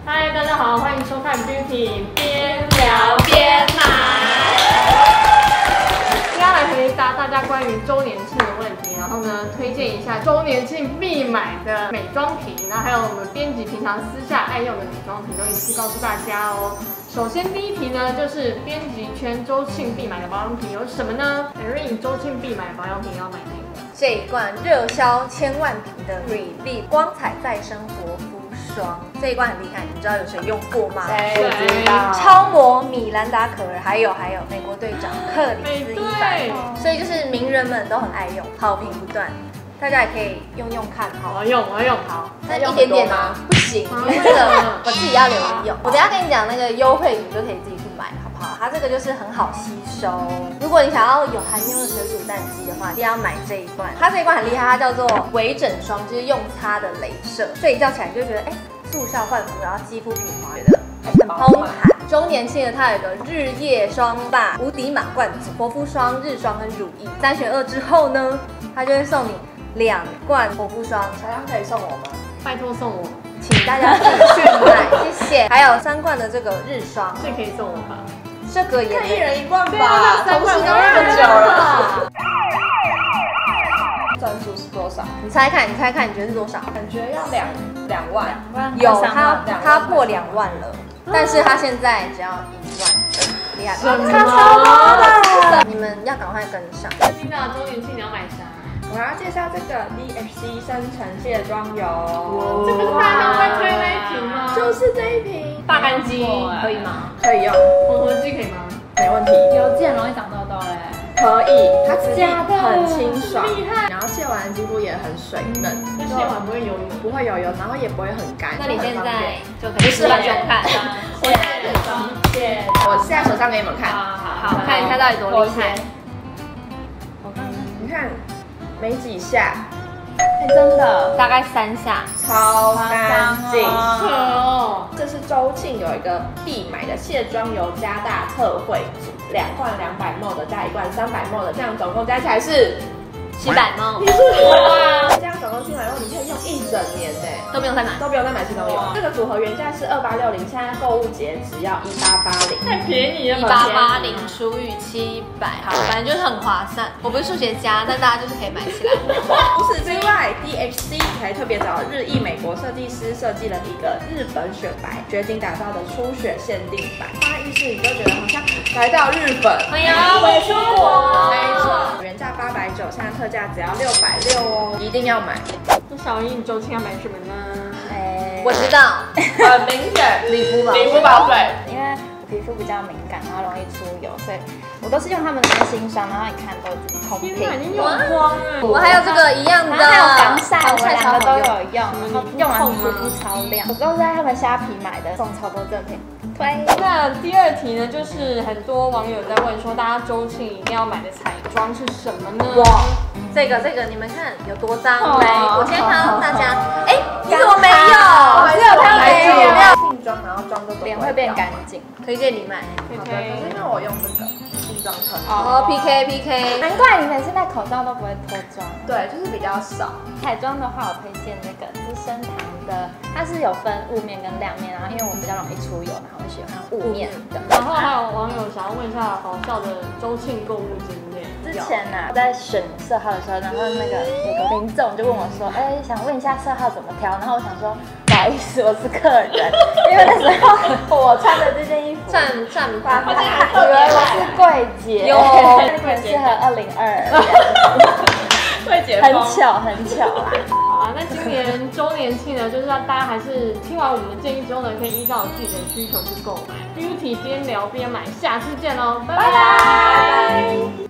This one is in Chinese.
嗨，大家好，欢迎收看 Beauty 边聊边买。接下来回答大家关于周年庆的问题，然后呢，推荐一下周年庆必买的美妆品，然后还有我们编辑平常私下爱用的美妆品，都一起告诉大家哦。首先第一题呢，就是编辑圈周庆必买的保养品有什么呢 ？Erin 周庆必买保养品要买哪个？ 这一罐热销千万瓶的 Relive 光彩再生活肤霜，这一罐很厉害，你知道有谁用过吗？ 谁知道？超模米兰达可儿，还有美国队长克里斯100，所以就是名人们都很爱用，好评不断。大家也可以用用看，好。 我要用，好。 那一点点吗？不行，因为这个我自己要留意用。我等一下跟你讲那个优惠语，就可以自己去买，好不好？它这个就是很好吸收。如果你想要有含妞的水煮蛋肌的话，一定要买这一罐。它这一罐很厉害，它叫做微整霜，就是用擦的雷射，睡一觉起来你就会觉得速效焕肤，然后肌肤平滑，觉得很蓬弹。周年庆的它有个日夜霜霸无敌满贯组，活肤霜、日霜跟乳液3选2之后呢，它就会送你2罐活肤霜。 小杨可以送我吗？ 拜托送我， 请大家自己去买，谢谢。还有3罐的这个日霜， 这可以送我吧？ 这个也一人1罐对吧， 啊，3罐都那么久了。 赞数是多少？ 你猜看，你觉得是多少？ 感觉要2万， 有它破2万了，但是它现在只要1万，厉害吧？ 差超多的，你们要赶快跟上。 听到周年庆你要买啥？ 我要介绍这个 DHC 深层卸妆油， 这不是大家都在推那一瓶吗？ 就是这一瓶大干肌可以吗？ 可以用， 混合肌可以吗？ 没问题。 油肌很容易长痘痘嘞。 可以，它质地很清爽， 厉害。 然后卸完肌肤也很水嫩， 那卸完不会油油？ 不会油油，然后也不会很干。 那你现在就可以不是很用看， 我现在手上给你们看， 好看一下到底多厉害。 你看没几下， 真的， 大概3下， 超干净。 扯哦！ 这是周庆有一个必买的卸妆油加大特惠组，2罐200ml的加1罐300ml的，这样总共加起来是 700ml。 你是哇！这样总共700ml，你可以用1整年呢， 都不用再买， 都不用再买新东西。这个组合原价是2860，现在购物节只要1880， 太便宜了 ，1880除以700，好，反正就是很划算。我不是数学家，但大家就是可以买起来。 除此之外 ，DHC 还特别找日裔美国设计师设计了一个日本雪白绝景打造的初雪限定版，放在浴室你就觉得好像来到日本。 哎呀，我也出国。 没错，原价890，现在特价只要660哦，一定要买。 那小英，你周庆要买什么呢？ 我知道， 很明显， 理肤宝水。 因为我皮肤比较敏感，然后容易出油，所以我都是用他们的新霜，然后你看都同天哪， 频。 你有光哎！ 我还有这个一样的， 然后还有防晒，我超 2个都有用，然后用完皮你肤超亮。我都是在他们虾皮买的，送超多赠品。推。 那第2题呢，就是很多网友在问说，大家周庆一定要买的彩妆是什么呢？ 哇，这个你们看有多脏嘞！我今天看到大家，你怎么没有？ 只有他没有。定妆，然后妆都脸会变干净。 推荐你买。 可是因为我用这个定妆特哦 PK， 难怪你们现在口罩都不会脱妆。 对，就是比较少。 彩妆的话，我推荐那个资生堂的，它是有分雾面跟亮面，然后因为我比较容易出油，然后我喜欢雾面的。 然后还有网友想要问一下好笑的周庆购物经验。 之前我在选色号的时候，然后那个有个民众就问我说，想问一下色号怎么挑？然后我想说，不好意思，我是客人，因为那时候我穿的这件衣服占八， 以为我是柜姐，那可能适合202。 会解很巧啦。 好啊，那今年周年庆呢，就是让大家还是听完我们的建议之后呢，可以依照自己的需求去购买。Beauty 边聊边买，下次见喽，拜拜。